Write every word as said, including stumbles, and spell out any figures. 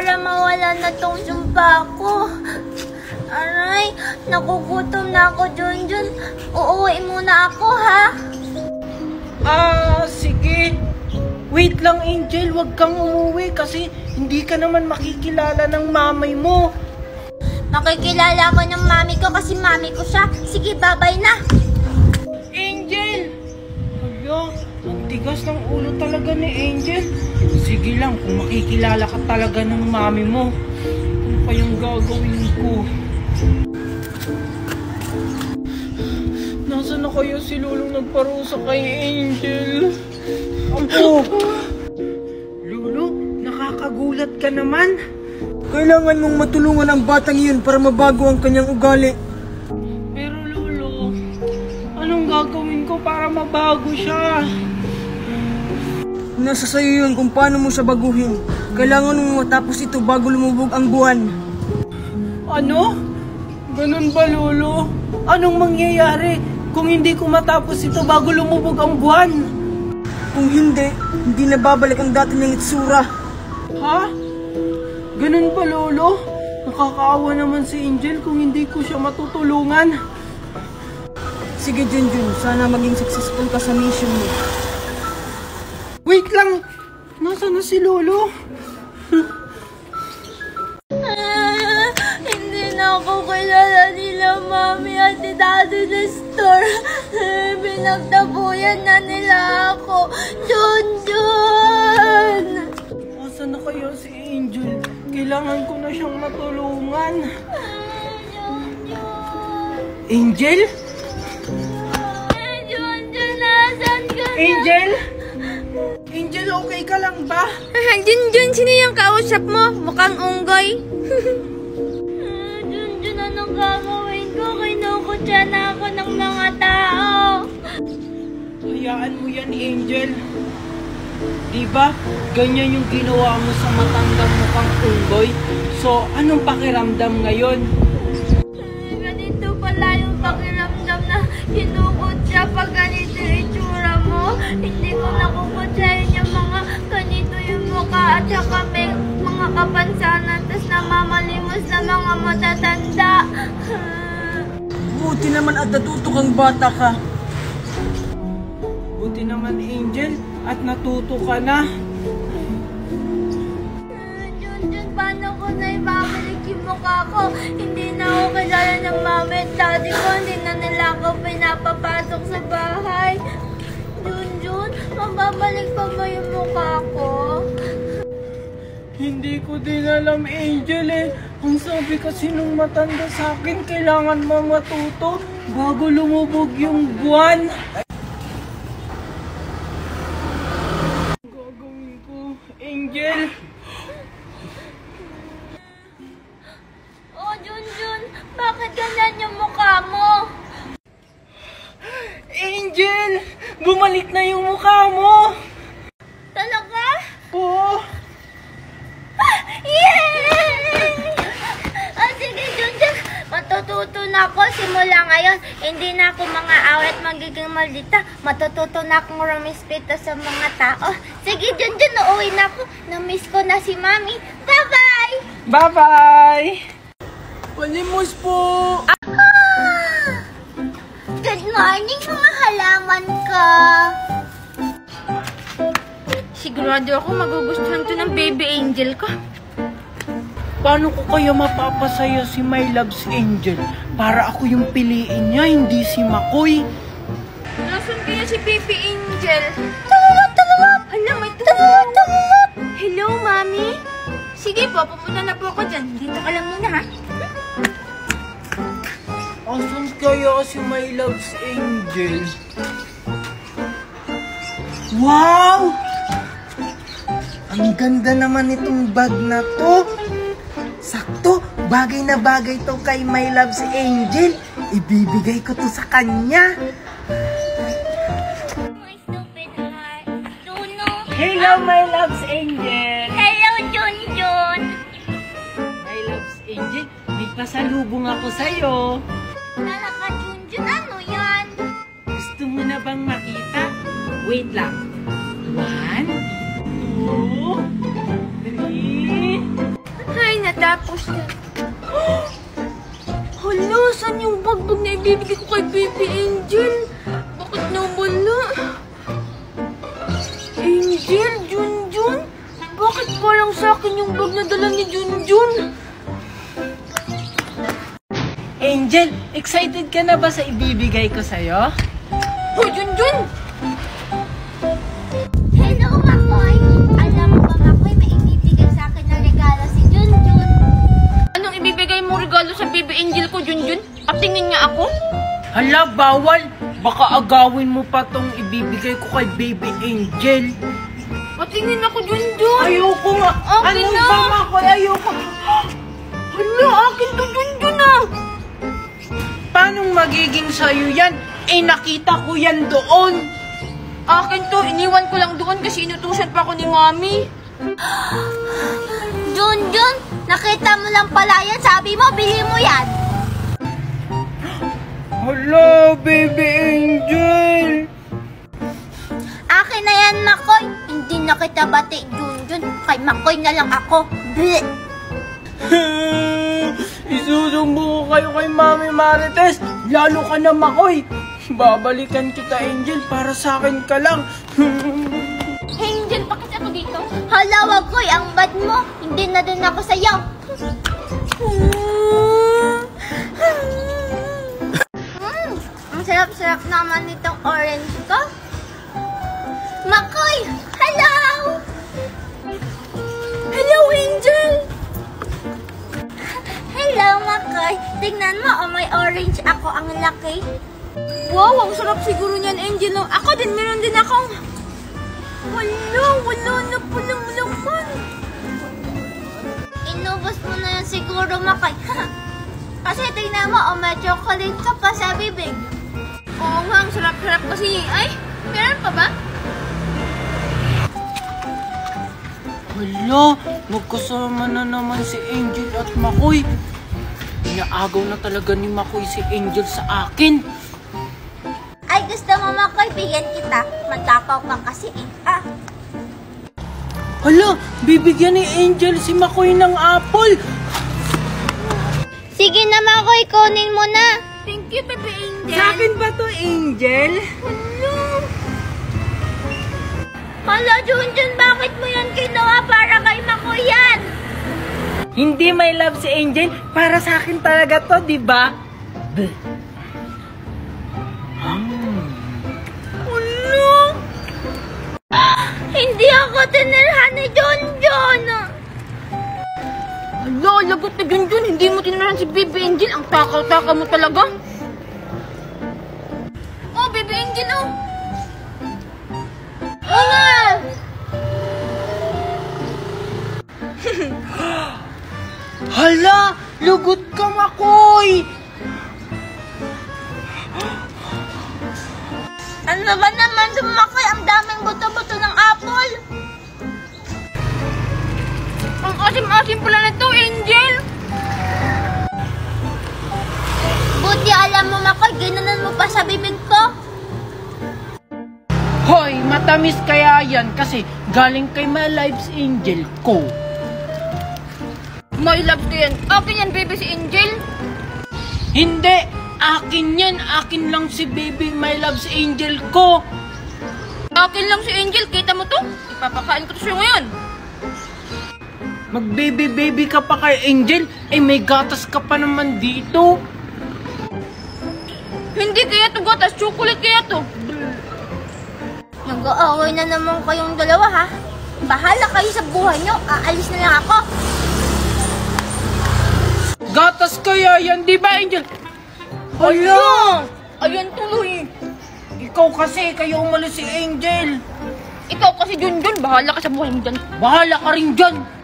para mawala na tong sumpa ko. Aray, nakugutom na ako, Junjun. Uuwi muna ako, ha? Ah, sige. Wait lang, Angel. Huwag kang umuwi kasi hindi ka naman makikilala ng mamay mo. Makikilala ako ng mami ko kasi mami ko siya. Sige, bye-bye na. Angel! Hala, ang tigas ng ulo talaga ni Angel. Sige lang, kung makikilala ka talaga ng mami mo, ano pa yung gagawin ko? Nasaan na kayo si Lulong nagparusa kay Angel? Ampo! Lulu, nakakagulat ka naman. Kailangan mong matulungan ang batang iyon para mabago ang kanyang ugali. Pero Lulu, anong gagawin ko para mabago siya? Nasa sayo yun kung paano mo siya baguhin. Kailangan mong matapos ito bago lumubog ang buwan. Ano? Ganun ba, Lolo? Anong mangyayari kung hindi ko matapos ito bago lumubog ang buwan? Kung hindi, hindi na babalik ang dati niyang itsura. Ha? Ganun ba, Lolo? Nakakaawa naman si Angel kung hindi ko siya matutulungan. Sige, Junjun. Sana maging successful ka sa mission mo. Wait lang! Nasaan na si Lolo? Ah, hindi na ako kilala nila, Mami at Daddy Nestor. Pinagtabuyan na nila ako. Junjun! Nasaan na kaya si Angel? Kailangan ko na siyang matulungan. Angel? Junjun, nasan ka na? Angel? Angel, okay ka lang ba? Junjun, sino yung kausap mo? Mukhang unggoy. Junjun, anong gagawin ko? Kinukutya na ako ng mga tao. Hayaan mo yan, Angel. Diba, ganyan yung ginawa mo sa matandang mukhang unggoy? So, anong pakiramdam ngayon? Ganito pala yung pakiramdam na kinukutya pag ganito yung itsura mo. Hindi ko nakukutyahin yung mga ganito yung mukha at saka may mga kapansanan tas namamalimos na mga matatanda. Buti naman at natuto kang bata ka. Buti naman, Angel, at natuto ka na. Junjun, paano ko na ibabalik yung mukha ko? Hindi na ako kilala ng mama at daddy ko. Hindi na nila ako pinapapasok sa bahay. Junjun, mababalik pa ba yung mukha ko? Hindi ko din alam, Angel eh. Ang sabi kasi nung matanda sa akin, kailangan mo matuto bago lumubog yung buwan. Gagawin ko, Angel. Oh, Junjun, bakit ganyan yung mukha mo? Angel! Bumalik na yung mukha mo! Talaga? Oo! Yay! Oh, sige, Junjun. Matututo na ako simula ngayon. Hindi na ako mga awit magiging maldita. Matututo na akong rumispeto sa mga tao. Sige, Junjun, uuwi na ako. Namiss ko na si Mami. Bye-bye! Bye-bye! Palimos po! Ah! Good morning, mga halaman ko. Sigurado ako magugustuhan to ng baby angel ko. Paano ko kaya mapapasaya si My Loves Angel? Para ako yung piliin niya, hindi si Makoy. Nasaan kaya si baby angel? Tulungan, tulungan! Hala, may tulungan, tulungan! Hello, Mami? Sige po, pupunta na po ako dyan. Dito ka lang muna, ha? Asan kaya si My Loves Angel? Wow! Ang ganda naman itong bag na to. Sakto, bagay na bagay to kay My Loves Angel. Ibibigay ko to sa kanya. My stupid heart. Duno. Hello, My Loves Angel. Hello, Junjun. My Loves Angel, may pasalubong ako sa'yo. Talaga, Junjun. Ano yan? Gusto mo na bang makita? Wait lang. One, two, three. Ay, natapos na. Hala, saan yung bagbag na ibibigay ko kay Baby Angel? Bakit nawala? Angel, Junjun? Bakit parang sa akin yung bag na dala ni Junjun? Angel, excited ka na ba sa ibibigay ko sa'yo? Hoy, Junjun! Hello, Makoy! Alam mo ba, Makoy, may ibibigay sa akin na regalo si Junjun. Anong ibibigay mo regalo sa Baby Angel ko, Junjun? Patingin nga ako? Hala, bawal! Baka agawin mo pa tong ibibigay ko kay Baby Angel. Patingin ako, Junjun! Ayoko nga! Akin Ano na! ba, Makoy? Ayoko! Hala, akin to, Junjun ah! Paano magiging sa'yo yan? Eh, nakita ko yan doon! Akin to, iniwan ko lang doon kasi inutusan pa ako ni Mami. Junjun, nakita mo lang pala yan. Sabi mo, bili mo yan. Hello, Baby Angel! Akin na yan, Makoy. Hindi na kita bati, Junjun. Kay Makoy na lang ako. Bleh. Isusumbo ko kayo kay Mami Marites. Lalo ka na, Makoy. Babalikan kita, Angel, para sa akin ka lang. Angel, bakit ako dito? Hala, Wakoy, ang bad mo. Hindi na din ako sa'yo. Mm, ang sarap-sarap naman itong orange ko. Makoy, hello! Hello, Angel! Hello, Makoy. Tingnan mo, oh, may orange ako. Ang laki. Wow, ang sarap siguro niyan, Angel. No? Ako din, meron din akong... Wala, wala na palang laman. Inubos mo na yan siguro, Makoy. Kasi tingnan mo, oh, may chocolate ka pa sa bibig. Oo nga, ang sarap-sarap kasi. Ay, meron pa ba? Hala, magkasama na naman si Angel at Makoy. Inaagaw na talaga ni Makoy si Angel sa akin. Ay, gusto mo, Makoy, bigyan kita. Matakaw ka kasi eh. Ah, Hala, bibigyan ni Angel si Makoy ng apple. sige na, Makoy, kunin mo na. Thank you, Baby Angel. Sa akin ba to, Angel? Hala, Junjun, bakit mo yan kinuha para kay Makoy yan? Hindi, my love, si Angel. Para sa akin talaga to, di ba? Bleh. Ano? Hindi ako tinirhan ni Junjun. Hala, lagot na Junjun. Hindi mo tinirahan si Baby Angel. Ang takaw-takaw mo talaga. Oh, Baby Angel, oh. Oo nga. Hala, lugot ka, Makoy. Ano ba naman, Makoy? Ang daming buto-buto ng apple. Ang asim-asim pala na to, Angel. Buti alam mo, Makoy, ginanon mo pa sa bibig ko. Hoy, matamis kaya yan kasi galing kay my life's Angel ko. My love to yan. Akin yan, baby, si Angel. Hindi, akin yan. Akin lang si baby, my love's Angel ko. Akin lang si Angel. Kita mo to? Ipapakain ko to siya ngayon. Mag-baby-baby ka pa kay Angel, eh may gatas ka pa naman dito. Hindi kaya to gatas. Chocolate kaya to. Nag-aaway na naman kayong dalawa, ha? Bahala kayo sa buhay nyo. Aalis na lang ako. Gatas kaya yan, di ba, Angel? Hala! Ayan tuloy. Ikaw kasi, kayo umalis si Angel. Ikaw kasi Junjun. Bahala ka sa buhay mo dyan. Bahala ka rin dyan.